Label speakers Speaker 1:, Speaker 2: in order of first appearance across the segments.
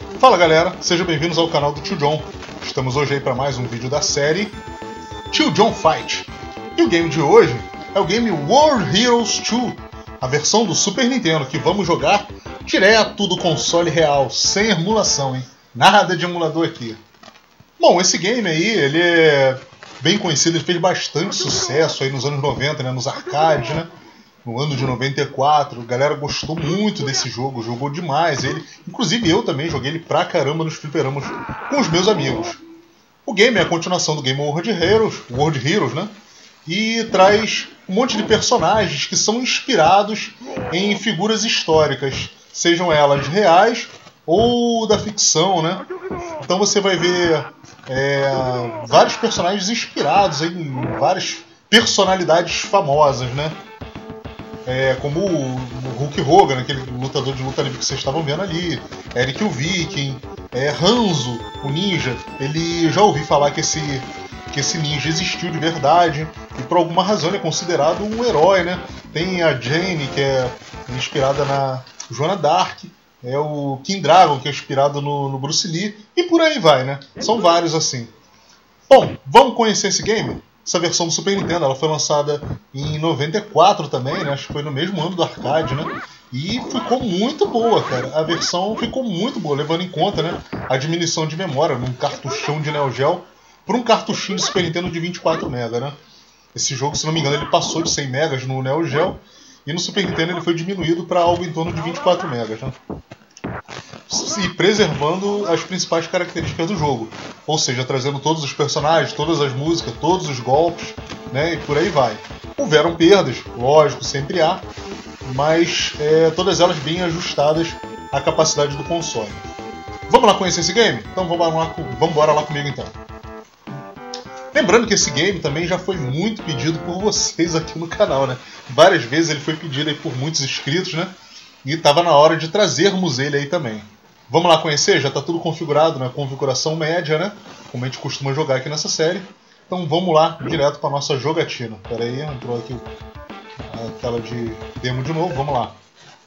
Speaker 1: Fala galera, sejam bem-vindos ao canal do Tio John. Estamos hoje aí para mais um vídeo da série Tio John Fight. E o game de hoje é o game World Heroes 2, a versão do Super Nintendo, que vamos jogar direto do console real, sem emulação, hein? Nada de emulador aqui. Bom, esse game aí, ele é bem conhecido, ele fez bastante sucesso aí nos anos 90, né, nos arcades, né? No ano de 94, a galera gostou muito desse jogo, jogou demais ele. Inclusive eu também joguei ele pra caramba nos fliperamas com os meus amigos. O game é a continuação do game World Heroes, né? E traz um monte de personagens que são inspirados em figuras históricas, sejam elas reais ou da ficção, né? Então você vai ver vários personagens inspirados em várias personalidades famosas, né? Como o Hulk Hogan, aquele lutador de luta livre que vocês estavam vendo ali, Eric o Viking, Hanzo, o ninja. Ele já ouvi falar que esse ninja existiu de verdade e por alguma razão ele é considerado um herói, né? Tem a Jane, que é inspirada na Joana Dark, o King Dragon, que é inspirado no Bruce Lee, e por aí vai, né? São vários assim. Bom, vamos conhecer esse game? Essa versão do Super Nintendo, ela foi lançada em 94 também, né? Acho que foi no mesmo ano do arcade, né? E ficou muito boa, cara. A versão ficou muito boa, levando em conta, né, a diminuição de memória num cartuchão de Neo Geo por um cartuchinho de Super Nintendo de 24 MB, né? Esse jogo, se não me engano, ele passou de 100 MB no Neo Geo e no Super Nintendo ele foi diminuído para algo em torno de 24 MB, né? E preservando as principais características do jogo, ou seja, trazendo todos os personagens, todas as músicas, todos os golpes, né, e por aí vai. Houveram perdas, lógico, sempre há, mas todas elas bem ajustadas à capacidade do console. Vamos lá conhecer esse game? Então vamos embora lá comigo então. Lembrando que esse game também já foi muito pedido por vocês aqui no canal, né? Várias vezes ele foi pedido aí por muitos inscritos, né? E estava na hora de trazermos ele aí também. Vamos lá conhecer? Já está tudo configurado na configuração média, né? Como a gente costuma jogar aqui nessa série. Então vamos lá, direto para a nossa jogatina. Espera aí, entrou aqui a tela de demo de novo, vamos lá.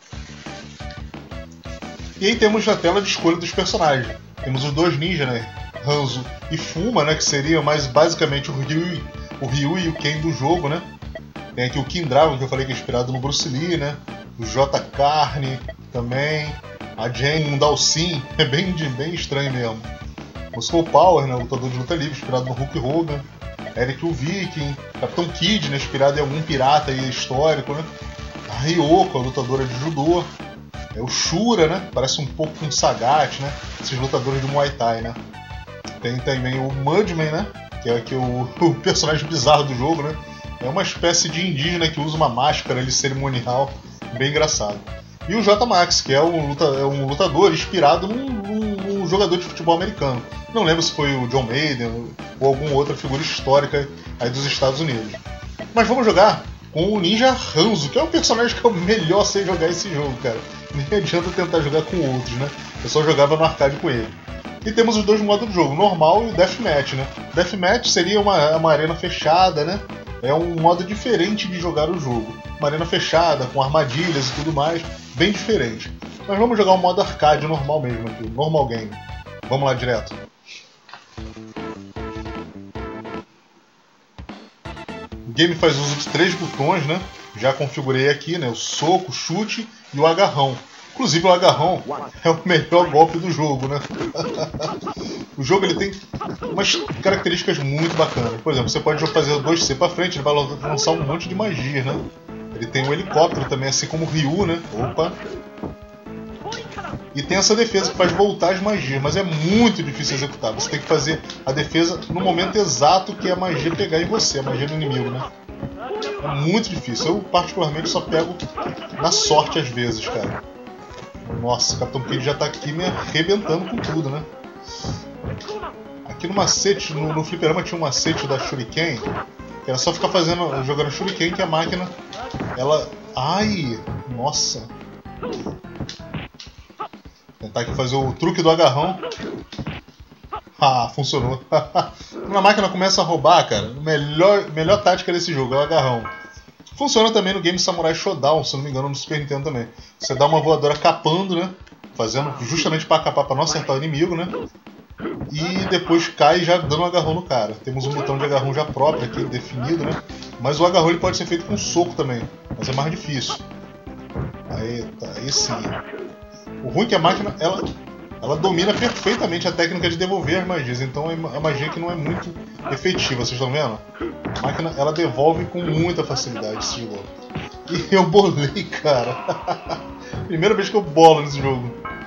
Speaker 1: E aí temos a tela de escolha dos personagens. Temos os dois ninjas, né? Hanzo e Fuma, né? Que seria mais basicamente o Ryu e o Ken do jogo, né? Tem aqui o King Dragon, que eu falei que é inspirado no Bruce Lee, né? O J. Carne também. A Jane, um Dalsin, é bem estranho mesmo. Muscle Power, né, lutador de luta livre, inspirado no Hulk Hogan. Eric o Viking, Capitão Kid, né, inspirado em algum pirata aí histórico, né. A Ryoko, a lutadora de judô. O Shura, né, parece um pouco com o Sagat, né, esses lutadores de Muay Thai, né. Tem também o Mudman, né, que é aqui o personagem bizarro do jogo, né. É uma espécie de indígena que usa uma máscara ali cerimonial, bem engraçado. E o J-Max, que é um lutador inspirado num jogador de futebol americano. Não lembro se foi o John Maiden ou alguma outra figura histórica aí dos Estados Unidos. Mas vamos jogar com o Ninja Hanzo, que é o personagem que eu melhor sei jogar esse jogo, cara. Nem adianta tentar jogar com outros, né? Eu só jogava no arcade com ele. E temos os dois modos do jogo, normal e Deathmatch, né? Deathmatch seria uma arena fechada, né? É um modo diferente de jogar o jogo. Uma arena fechada, com armadilhas e tudo mais, bem diferente. Mas vamos jogar o modo arcade normal mesmo aqui, normal game. Vamos lá direto. O game faz uso de 3 botões, né? Já configurei aqui, né? O soco, o chute e o agarrão. Inclusive o agarrão é o melhor golpe do jogo, né? O jogo ele tem umas características muito bacanas. Por exemplo, você pode fazer o 2C pra frente, ele vai lançar um monte de magia, né? Ele tem um helicóptero também, assim como o Ryu, né? Opa! E tem essa defesa que faz voltar as magias, mas é muito difícil executar. Você tem que fazer a defesa no momento exato que a magia pegar em você, a magia do inimigo, né? É muito difícil. Eu, particularmente, só pego na sorte às vezes, cara. Nossa, o Capitão Kid já tá aqui me arrebentando com tudo, né? Aqui no macete, no fliperama tinha um macete da Shuriken, que era só ficar jogando Shuriken que a máquina, ela... Ai! Nossa! Tentar aqui fazer o truque do agarrão. Ah, funcionou. Quando a máquina começa a roubar, cara, a melhor tática desse jogo é o agarrão. Funciona também no game Samurai Shodown, se não me engano, no Super Nintendo também. Você dá uma voadora capando, né? fazendo justamente para capar para não acertar o inimigo, né? E depois cai já dando um agarrão no cara. Temos um botão de agarrão já próprio aqui, definido, né? Mas o agarrão ele pode ser feito com soco também, mas é mais difícil. Aí, tá, aí sim. O ruim é que a máquina, ela domina perfeitamente a técnica de devolver as magias, então é uma magia que não é muito efetiva, vocês estão vendo? A máquina, ela devolve com muita facilidade esse jogo. E eu bolei, cara. Primeira vez que eu bolo nesse jogo.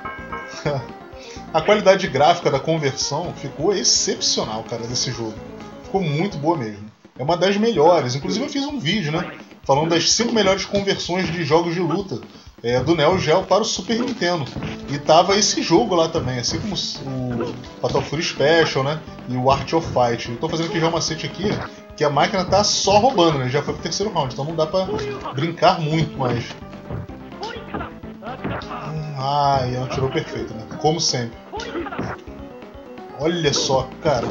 Speaker 1: A qualidade gráfica da conversão ficou excepcional, cara, desse jogo. Ficou muito boa mesmo. É uma das melhores. Inclusive eu fiz um vídeo, né? Falando das 5 melhores conversões de jogos de luta do Neo Geo para o Super Nintendo. E tava esse jogo lá também, assim como o Fatal Fury Special, né? E o Art of Fight. Eu tô fazendo aqui já um macete aqui, que a máquina tá só roubando, né? Já foi pro terceiro round, então não dá pra brincar muito mais. Ah, e ela tirou perfeito, né? Como sempre. Olha só, cara.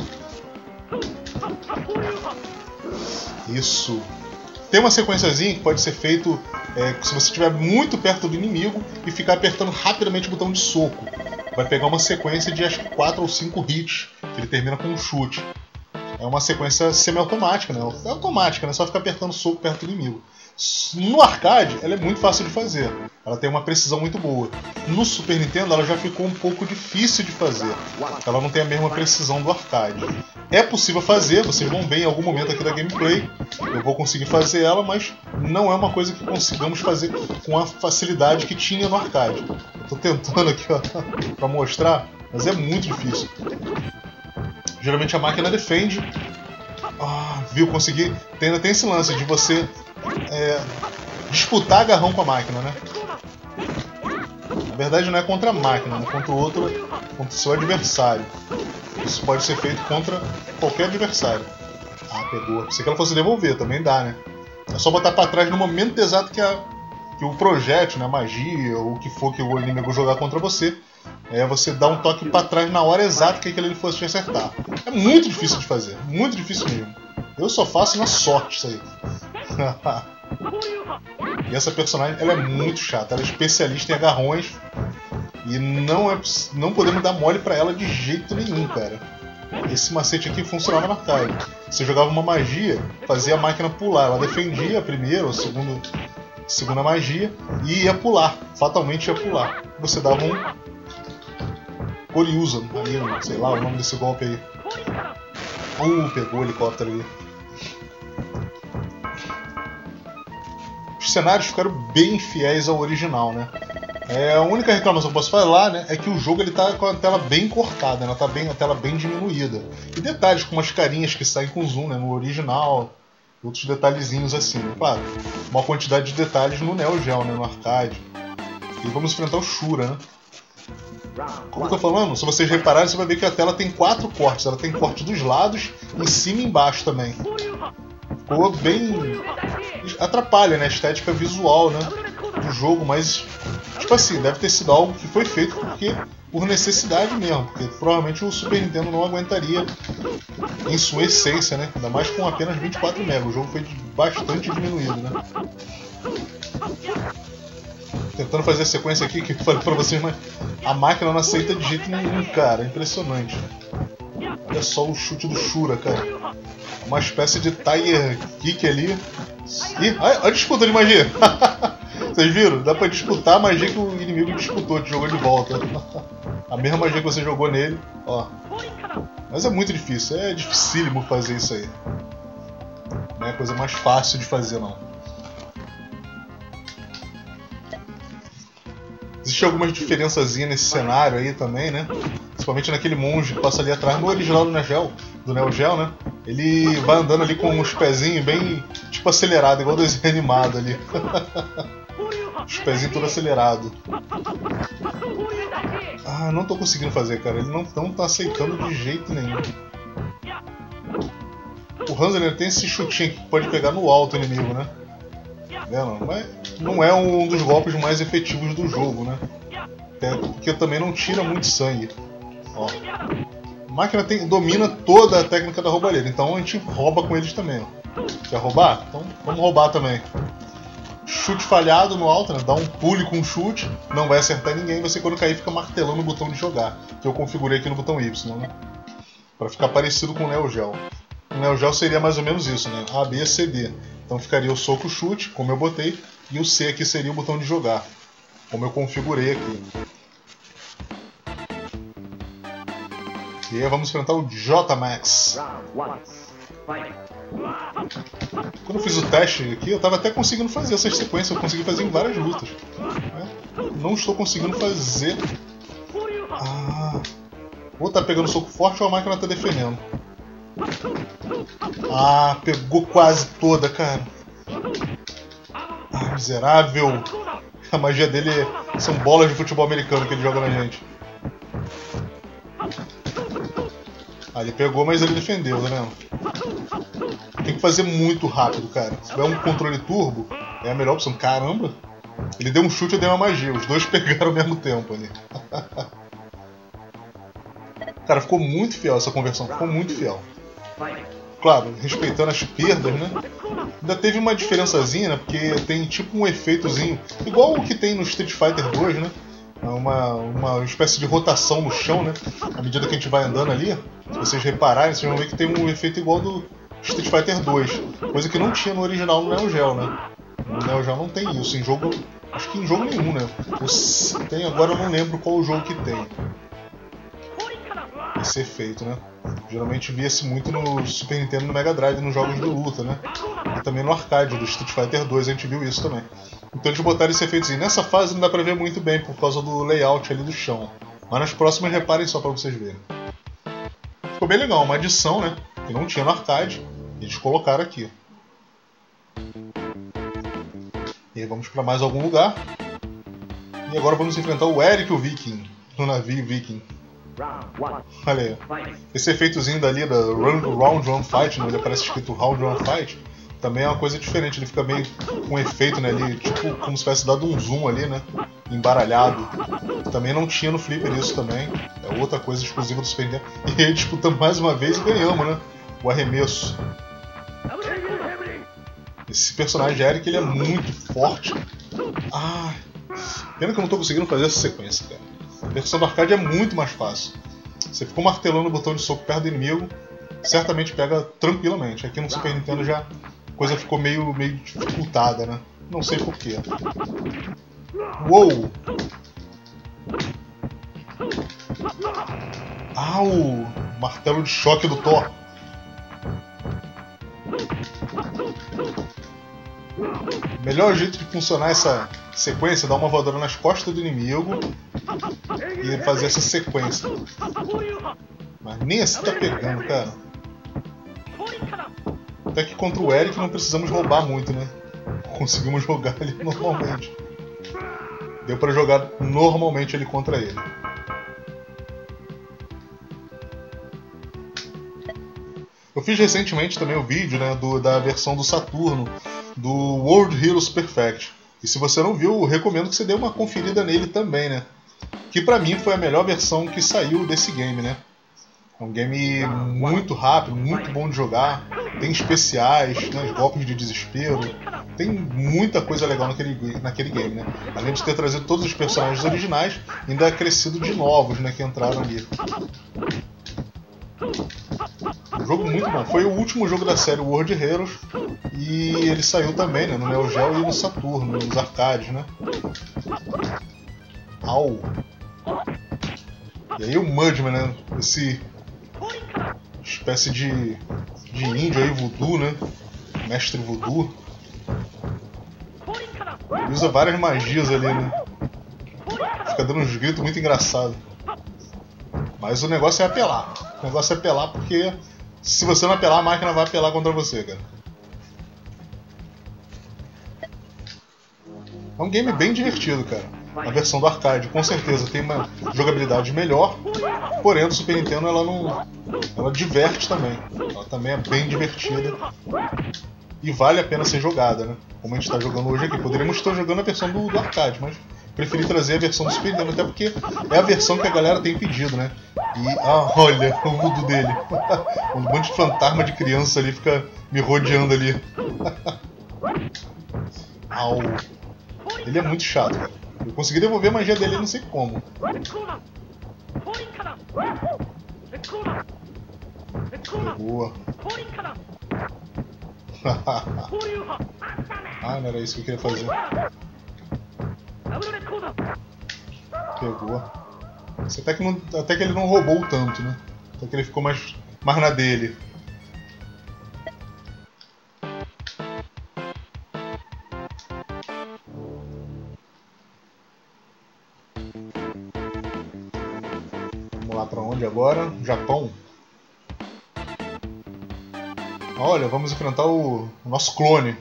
Speaker 1: Isso. Tem uma sequenciazinha que pode ser feito se você estiver muito perto do inimigo e ficar apertando rapidamente o botão de soco. Vai pegar uma sequência de acho que 4 ou 5 hits, que ele termina com um chute. É uma sequência semi-automática, né? É automática, né? Só ficar apertando soco perto do inimigo. No arcade, ela é muito fácil de fazer. Ela tem uma precisão muito boa. No Super Nintendo, ela já ficou um pouco difícil de fazer. Ela não tem a mesma precisão do arcade. É possível fazer, vocês vão ver em algum momento aqui da gameplay. Eu vou conseguir fazer ela, mas não é uma coisa que consigamos fazer com a facilidade que tinha no arcade. Eu tô tentando aqui, ó, pra mostrar, mas é muito difícil. Geralmente a máquina defende. Ah, viu? Consegui. Ainda tem esse lance de você disputar agarrão com a máquina, né? Na verdade não é contra a máquina, é contra o outro, contra o seu adversário. Isso pode ser feito contra qualquer adversário. Ah, pegou. Se ela fosse devolver, também dá, né? É só botar pra trás no momento exato que o projétil, né, a magia, ou o que for que o inimigo jogar contra você, você dá um toque pra trás na hora exata que aquele fosse te acertar. É muito difícil de fazer, muito difícil mesmo. Eu só faço na sorte isso aí. E essa personagem, ela é muito chata, ela é especialista em agarrões e não podemos dar mole pra ela de jeito nenhum, cara. Esse macete aqui funcionava na arcade. Você jogava uma magia, fazia a máquina pular, ela defendia a primeira ou a segunda magia e ia pular, fatalmente ia pular. Você dava um Koryuza ali, sei lá o nome desse golpe aí. Pegou o helicóptero ali. Os cenários ficaram bem fiéis ao original, né? A única reclamação que eu posso falar, né, é que o jogo ele tá com a tela bem cortada, né? Tá bem, a tela bem diminuída. E detalhes, como as carinhas que saem com zoom, né, no original, outros detalhezinhos assim. Claro, uma quantidade de detalhes no Neo Geo, né, no arcade. E vamos enfrentar o Shura, né? Como eu tô falando, se vocês repararem, você vai ver que a tela tem 4 cortes. Ela tem corte dos lados, em cima e embaixo também. Ficou bem... atrapalha, né, a estética visual, né, do jogo, mas tipo assim, deve ter sido algo que foi feito por necessidade mesmo, porque provavelmente o Super Nintendo não aguentaria em sua essência, né, ainda mais com apenas 24 MB. O jogo foi bastante diminuído, né. Tentando fazer a sequência aqui que eu falei pra vocês, mas a máquina não aceita de jeito nenhum, cara, é impressionante. Olha só o chute do Shura, cara. Uma espécie de Tiger Kick ali. Ih, olha a disputa de magia. Vocês viram? Dá pra disputar a magia que o inimigo disputou, te jogou de volta. A mesma magia que você jogou nele, ó. Mas é muito difícil, é dificílimo fazer isso aí. Não é a coisa mais fácil de fazer, não. Existem algumas diferençazinhas nesse cenário aí também, né? Principalmente naquele monge que passa ali atrás. No original do Neo Geo, né? Ele vai andando ali com os pezinhos bem, tipo, acelerado, igual desenho animado ali. Os pezinhos tudo acelerado. Ah, não tô conseguindo fazer, cara. Ele não tá aceitando de jeito nenhum. O Hanzo tem esse chutinho que pode pegar no alto inimigo, né? Vendo? Mas não é um dos golpes mais efetivos do jogo, né? Até porque também não tira muito sangue. Ó. A máquina domina toda a técnica da roubalheira, então a gente rouba com eles também. Ó. Quer roubar? Então vamos roubar também. chute falhado no alto, né? Dá um pule com um chute, não vai acertar ninguém, você quando cair fica martelando o botão de jogar, que eu configurei aqui no botão Y, né? Pra ficar parecido com o Neo Geo. O Neo Geo seria mais ou menos isso, né? A, B, C, D. Então ficaria o soco, chute, como eu botei, e o C aqui seria o botão de jogar, como eu configurei aqui. E aí vamos enfrentar o J-Max. Quando eu fiz o teste aqui, eu estava até conseguindo fazer essas sequências, eu consegui fazer em várias lutas. Né? Não estou conseguindo fazer... ou tá pegando soco forte ou a máquina tá defendendo. Pegou quase toda, cara. Miserável. A magia dele são bolas de futebol americano que ele joga na gente. Ele pegou, mas ele defendeu, tá vendo? Tem que fazer muito rápido, cara. Se tiver um controle turbo, é a melhor opção. Caramba! Ele deu um chute e eu dei uma magia. Os dois pegaram ao mesmo tempo ali. Cara, ficou muito fiel essa conversão. Ficou muito fiel. Claro, respeitando as perdas, né? Ainda teve uma diferençazinha, né? Porque tem tipo um efeitozinho, igual o que tem no Street Fighter 2, né? Uma espécie de rotação no chão, né? À medida que a gente vai andando ali, se vocês repararem, vocês vão ver que tem um efeito igual do Street Fighter 2. Coisa que não tinha no original no Neo Geo, né? No Neo Geo não tem isso. Em jogo... Acho que em jogo nenhum, né? Tem, agora eu não lembro qual o jogo que tem esse efeito, né? Geralmente via-se muito no Super Nintendo e no Mega Drive nos jogos de luta, né? E também no arcade do Street Fighter 2 a gente viu isso também. Então eles botaram esse efeitozinho. Nessa fase não dá pra ver muito bem por causa do layout ali do chão. Mas nas próximas reparem só pra vocês verem. Ficou bem legal, uma adição, né? Que não tinha no arcade. Eles colocaram aqui. E aí vamos pra mais algum lugar. E agora vamos enfrentar o Eric o Viking, no navio Viking. Olha aí. Esse efeitozinho dali da Round One Fight, né? Ele aparece escrito Round One Fight. Também é uma coisa diferente, ele fica meio com um efeito, né, ali, tipo como se tivesse dado um zoom ali, né, embaralhado. Também não tinha no Flipper isso também, é outra coisa exclusiva do Super Nintendo. E aí disputamos mais uma vez e ganhamos, né, o arremesso. Esse personagem Eric, ele é muito forte. Pena que eu não estou conseguindo fazer essa sequência, cara. A versão do arcade é muito mais fácil. Você ficou martelando o botão de soco perto do inimigo, certamente pega tranquilamente. Aqui no Super Nintendo já a coisa ficou meio dificultada, né? Não sei porquê. Uou! O martelo de choque do Thor. O melhor jeito de funcionar essa sequência é dar uma voadora nas costas do inimigo e fazer essa sequência. Mas nem assim tá pegando, cara. Até que contra o Eric não precisamos roubar muito, né? Conseguimos jogar ele normalmente. Deu pra jogar normalmente ele contra ele. Eu fiz recentemente também o vídeo, né, da versão do Saturno, do World Heroes Perfect. E se você não viu, eu recomendo que você dê uma conferida nele também, né? Que pra mim foi a melhor versão que saiu desse game, né? É um game muito rápido, muito bom de jogar. Tem especiais, né, golpes de desespero. Tem muita coisa legal naquele game, né? Além de ter trazido todos os personagens originais, ainda acrescido de novos, né, que entraram ali. Um jogo muito bom. Foi o último jogo da série World Heroes e ele saiu também, né, no Neo Geo e no Saturno, nos arcades, né? E aí o Mudman, né? Esse espécie de índio aí, voodoo, né? Mestre voodoo. Ele usa várias magias ali, né? Fica dando uns gritos muito engraçados. Mas o negócio é apelar. O negócio é apelar porque se você não apelar, a máquina vai apelar contra você, cara. É um game bem divertido, cara. A versão do arcade, com certeza, tem uma jogabilidade melhor. Porém, a do Super Nintendo, ela diverte também. Ela também é bem divertida. E vale a pena ser jogada, né? Como a gente está jogando hoje aqui. Poderíamos estar jogando a versão do arcade, mas preferi trazer a versão do Super Nintendo, até porque é a versão que a galera tem pedido, né? E, olha, o mundo dele. Um monte de fantasma de criança ali fica me rodeando ali. Au. Ele é muito chato, cara. Eu consegui devolver a magia dele, não sei como. Boa. Ah, não era isso que eu queria fazer. Pegou. Isso até que ele não roubou tanto, né? Até que ele ficou mais na dele. Vamos lá pra onde agora? Japão. Olha, vamos enfrentar o nosso clone.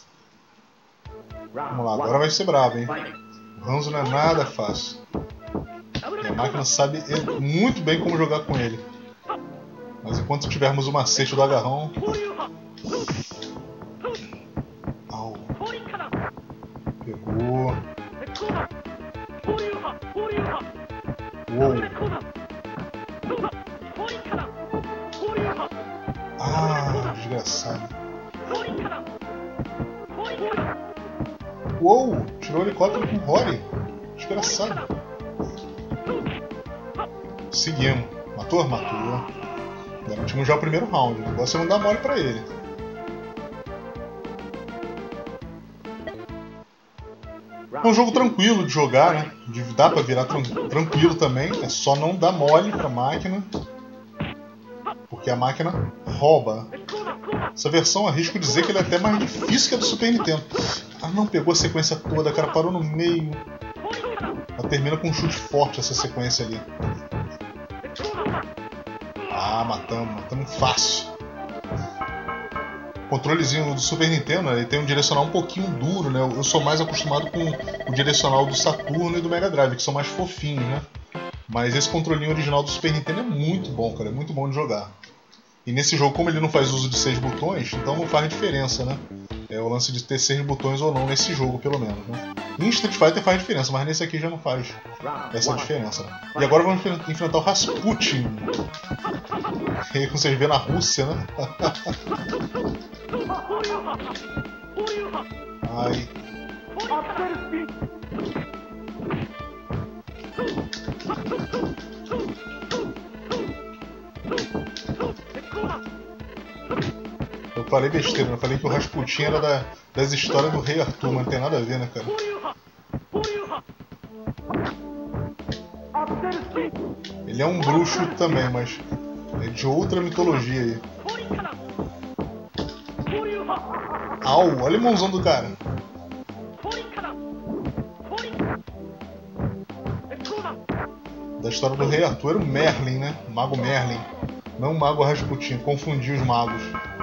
Speaker 1: Vamos lá, agora vai ser brabo, hein? O Hanzo não é nada fácil. E a máquina sabe muito bem como jogar com ele. Mas enquanto tivermos o macete do agarrão... Au. Pegou. Uou. Ah, desgraçado. Uou, tirou o helicóptero com o Rory. Desgraçado. Seguimos. Matou? Matou. Garantimos já o primeiro round. O negócio é não dar mole pra ele. É um jogo tranquilo de jogar, né? Dá pra virar tranquilo também. É só não dar mole pra máquina. Porque a máquina rouba. Essa versão, arrisco dizer que ele é até mais difícil que a do Super Nintendo. Ah, não pegou a sequência toda, cara. Parou no meio. Ela termina com um chute forte essa sequência ali. Ah, matamos fácil. O controlezinho do Super Nintendo, ele tem um direcional um pouquinho duro, né? Eu sou mais acostumado com o direcional do Saturno e do Mega Drive, que são mais fofinhos, né? Mas esse controlinho original do Super Nintendo é muito bom, cara. É muito bom de jogar. E nesse jogo, como ele não faz uso de 6 botões, então não faz diferença, né? É o lance de ter 6 botões ou não nesse jogo, pelo menos, né? Em Street Fighter faz diferença, mas nesse aqui já não faz essa diferença, né? E agora vamos enfrentar o Rasputin. E como vocês vê na Rússia, né? Ai. Eu falei besteira, eu falei que o Rasputin era das histórias do Rei Arthur, mas não tem nada a ver, né, cara? Ele é um bruxo também, mas é de outra mitologia aí. Au, olha a mãozão do cara. Da história do Rei Arthur era o Merlin, né? O Mago Merlin. Não o Mago Rasputin, confundi os magos.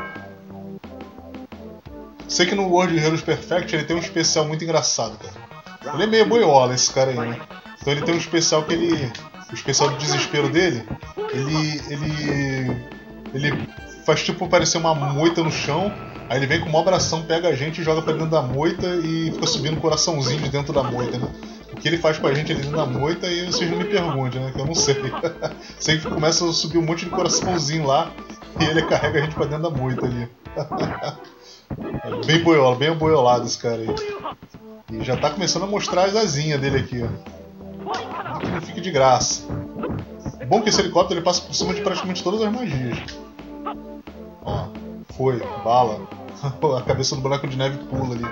Speaker 1: Sei que no World Heroes Perfect ele tem um especial muito engraçado, cara. Ele é meio boiola, esse cara aí, né? Então ele tem um especial que ele... O especial do desespero dele, ele faz tipo parecer uma moita no chão, aí ele vem com uma abração, pega a gente e joga pra dentro da moita e fica subindo coraçãozinho de dentro da moita, né? O que ele faz com a gente ali dentro da moita e vocês não me perguntem, né? Que eu não sei. Sei que começa a subir um monte de coraçãozinho lá e ele carrega a gente pra dentro da moita ali. É bem boiola, bem boiolado esse cara aí. E já tá começando a mostrar as asinhas dele aqui, ó. Que não fique de graça. Bom que esse helicóptero ele passa por cima de praticamente todas as magias. Ó, foi, bala. A cabeça do boneco de neve pula ali.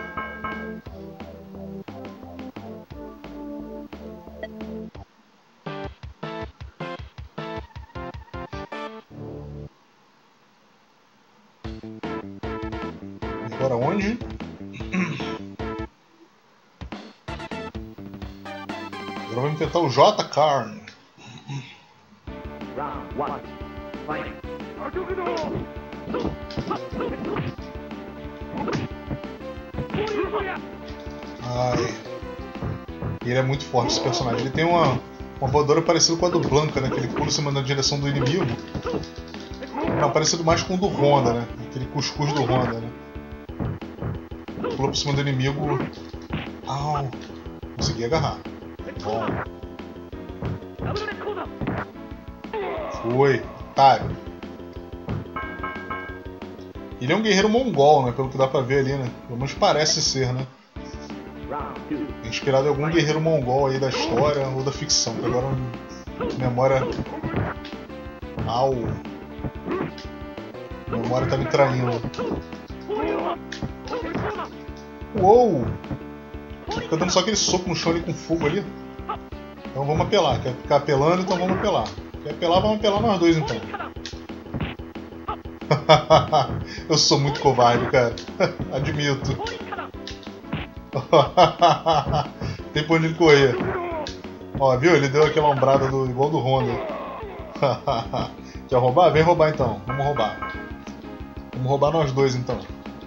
Speaker 1: E agora onde? Agora vamos tentar o J-Carn. Ai. E ele é muito forte, esse personagem. Ele tem uma voadora parecida com a do Blanca, né? Que ele pula em cima da direção do inimigo. Não, parecido mais com o do Honda, né? Aquele cuscuz do Honda, né? Pula por cima do inimigo. Au. Consegui agarrar. Bom. Foi. Otário. Ele é um guerreiro mongol, né? Pelo que dá pra ver ali, né? Pelo menos parece ser, né? Inspirado em algum guerreiro mongol aí da história ou da ficção, que agora memória... Au! A memória tá me traindo. Uou! Fica dando só aquele soco no chão ali com fogo ali. Então vamos apelar. Quer ficar apelando, então vamos apelar. Quer apelar, vamos apelar nós dois então. Eu sou muito covarde, cara. Admito. Tem pra onde ele correr. Ó, viu? Ele deu aquela ombrada igual do Honda. Quer roubar? Vem roubar então. Vamos roubar. Vamos roubar nós dois então.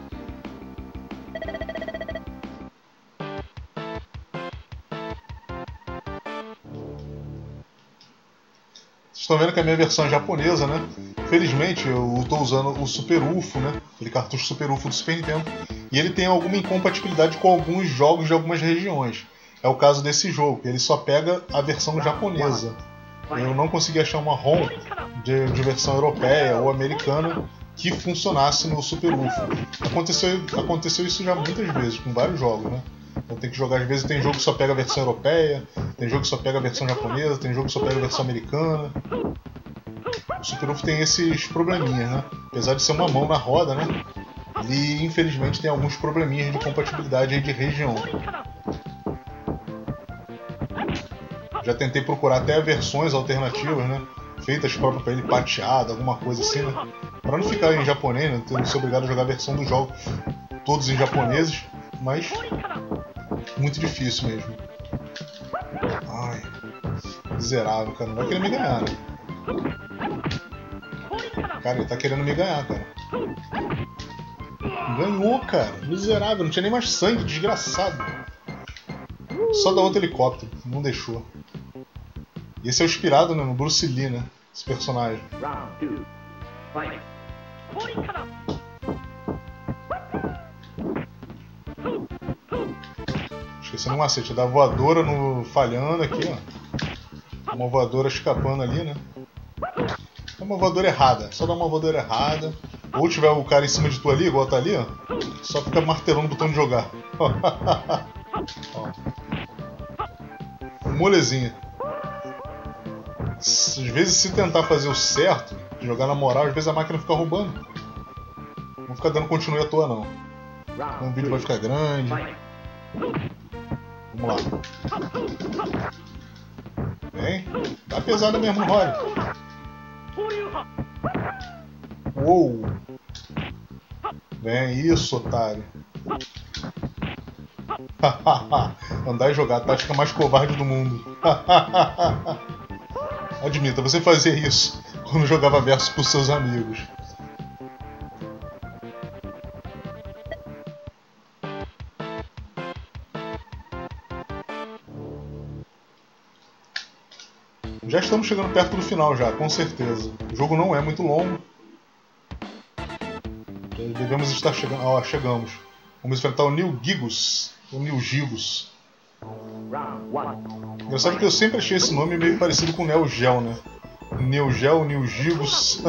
Speaker 1: Vocês estão vendo que a minha versão é japonesa, né? Felizmente eu estou usando o Super UFO, né? Aquele cartucho Super UFO do Super Nintendo. E ele tem alguma incompatibilidade com alguns jogos de algumas regiões. É o caso desse jogo, ele só pega a versão japonesa. Eu não consegui achar uma ROM de versão europeia ou americana que funcionasse no Super UFO. Aconteceu isso já muitas vezes, com vários jogos, né? Então tem que jogar, às vezes tem jogo que só pega a versão europeia, tem jogo que só pega a versão japonesa, tem jogo que só pega a versão americana. O Super UFO tem esses probleminhas, né? Apesar de ser uma mão na roda, né? Ele infelizmente tem alguns probleminhas de compatibilidade aí de região. Já tentei procurar até versões alternativas, né? Feitas próprias para ele, pateado, alguma coisa assim, né? Para não ficar em japonês, né? Tendo ser obrigado a jogar a versão dos jogos todos em japoneses, mas muito difícil mesmo. Ai, miserável, cara. Não vai querer me ganhar, né? Cara, ele tá querendo me ganhar, cara. Ganhou, cara. Miserável. Não tinha nem mais sangue, desgraçado. Só dá outro helicóptero. Não deixou. E esse é o inspirado, né, no Bruce Lee, né? Esse personagem. Esquecendo um macete. Da voadora no... falhando aqui, ó. Uma voadora escapando ali, né? É uma voadora errada. Só dá uma voadora errada. Ou tiver o cara em cima de tu ali, igual tá ali, ó. Só fica martelando o botão de jogar. Ó. Molezinha. Às vezes, se tentar fazer o certo, jogar na moral, às vezes a máquina fica roubando. Não fica dando continue à toa, não. Então o vídeo vai ficar grande. Vamos lá. Vem. Tá pesada mesmo, Rory. Uou. Vem, isso, otário. Andar e jogar, a tática mais covarde do mundo. Admita, você fazia isso quando jogava versus com seus amigos. Já estamos chegando perto do final já, com certeza. O jogo não é muito longo. Devemos estar chegando... Ó, chegamos. Vamos enfrentar o Neil Gigus. O Neil Gigus. Engraçado que eu sempre achei esse nome meio parecido com Neo Geo, né? Neo Geo, Neil Gigus.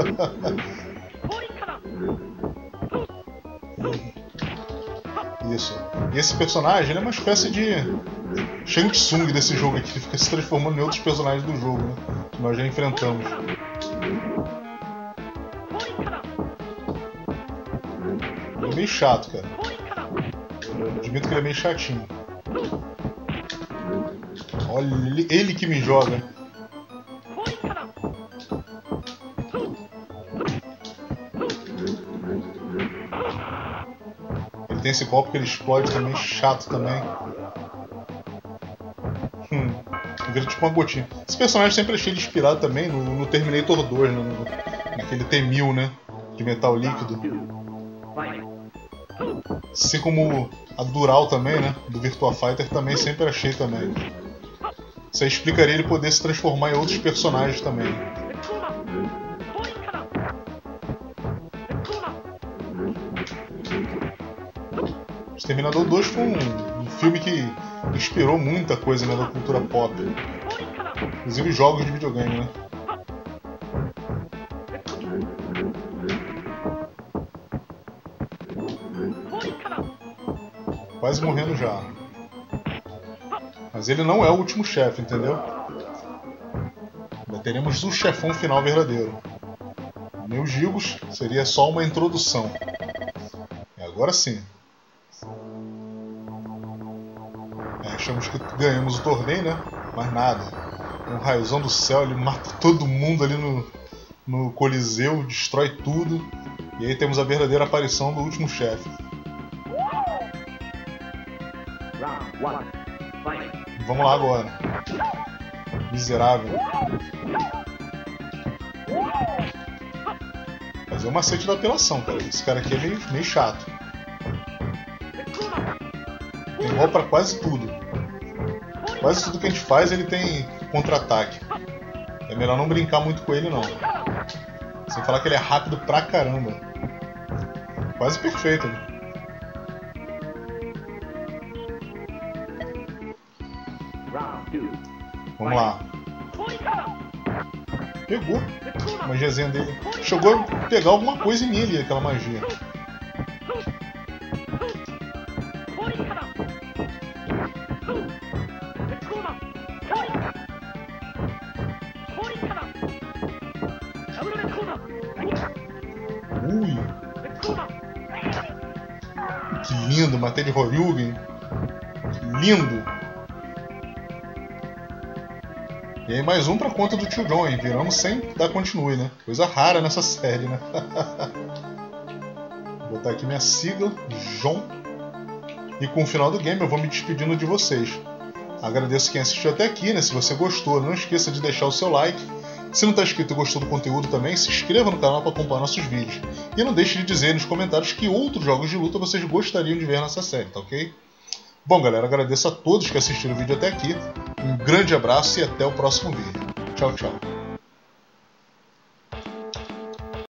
Speaker 1: Isso. E esse personagem ele é uma espécie de Shang Tsung desse jogo aqui. Ele fica se transformando em outros personagens do jogo, né? Que nós já enfrentamos. Ele é meio chato, cara. Eu admito que ele é meio chatinho. Olha, ele que me joga. Ele tem esse golpe que ele explode também, chato também. Vira tipo uma gotinha. Esse personagem sempre achei ele inspirado também no Terminator 2, naquele T-1000, né? De metal líquido. Assim como a Dural também, né? Do Virtua Fighter também sempre achei também. Isso aí explicaria ele poder se transformar em outros personagens também. Exterminador 2 foi um filme que inspirou muita coisa, né, da cultura pop. Inclusive jogos de videogame, né? Quase morrendo já. Mas ele não é o último chefe, entendeu? Ainda teremos o chefão final verdadeiro. Nem os Gigos, seria só uma introdução. E agora sim. Achamos que ganhamos o torneio, né? Mas nada. Um raiozão do céu, ele mata todo mundo ali no Coliseu, destrói tudo. E aí temos a verdadeira aparição do último chefe. Vamos lá agora. Miserável. Fazer o macete da apelação, cara. Esse cara aqui é meio chato. Tem gol pra quase tudo. Quase tudo que a gente faz ele tem contra-ataque. É melhor não brincar muito com ele, não. Sem falar que ele é rápido pra caramba. Quase perfeito, né? Vamos lá. Pegou a magiazinha dele. Chegou a pegar alguma coisa em mim ali, aquela magia. Ui! Que lindo, matei de Horyugen. Que lindo! E aí mais um pra conta do Tio John, hein? Viramos sem dar continue, né? Coisa rara nessa série, né? Vou botar aqui minha sigla, John. E com o final do game eu vou me despedindo de vocês. Agradeço quem assistiu até aqui, né? Se você gostou, não esqueça de deixar o seu like. Se não está inscrito e gostou do conteúdo também, se inscreva no canal para acompanhar nossos vídeos. E não deixe de dizer nos comentários que outros jogos de luta vocês gostariam de ver nessa série, tá ok? Bom, galera, agradeço a todos que assistiram o vídeo até aqui. Um grande abraço e até o próximo vídeo. Tchau, tchau.